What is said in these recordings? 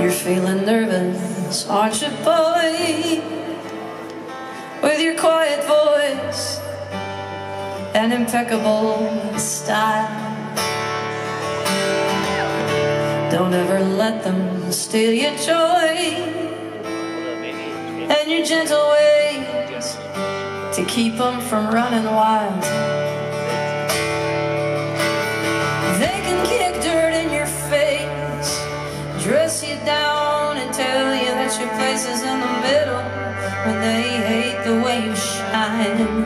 You're feeling nervous, aren't you, boy? With your quiet voice and impeccable style. Don't ever let them steal your joy and your gentle ways to keep them from running wild. They can kick dirt in your face, dress you down and tell you that your place is in the middle when they hate the way you shine.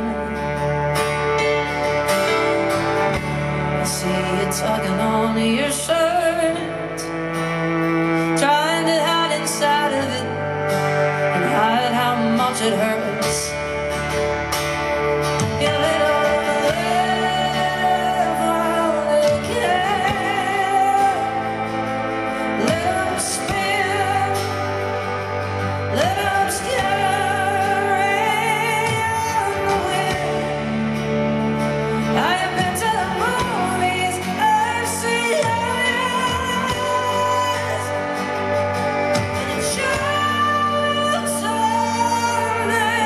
I see you tugging on your shirt, trying to hide inside of it and hide how much it hurts. You let all live while they can. Let them spin, let them scurry on the wind. I have been to the movies, I've seen others, and it shows someday.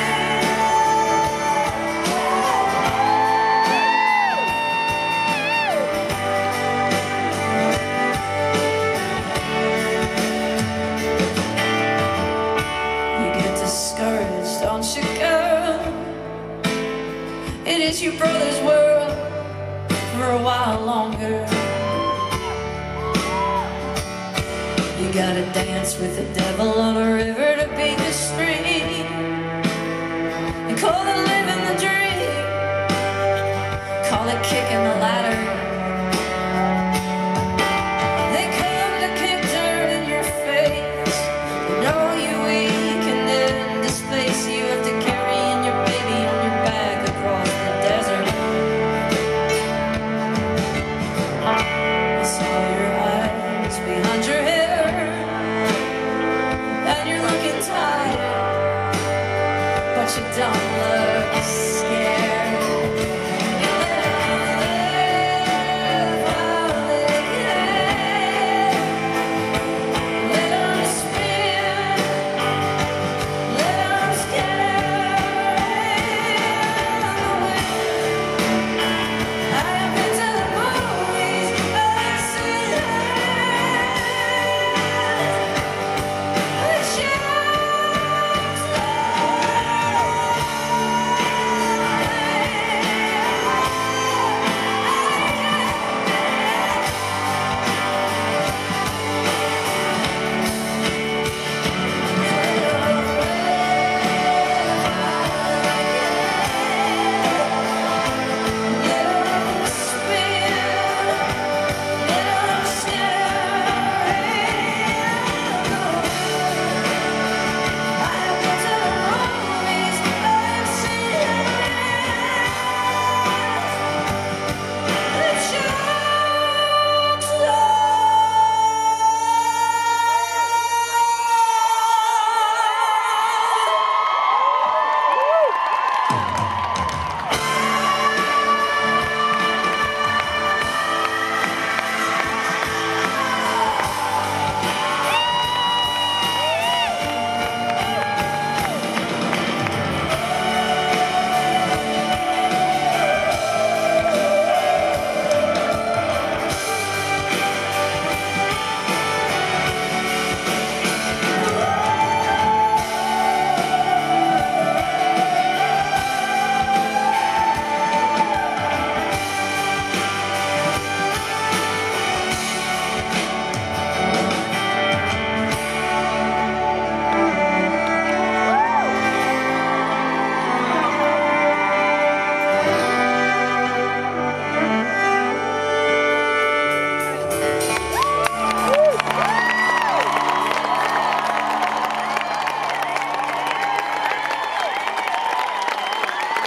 You get discouraged, don't you, girl? It is your brother's world for a while longer. You gotta dance with the devil on a river to beat the stream, and call it living the dream, call it kicking the ladder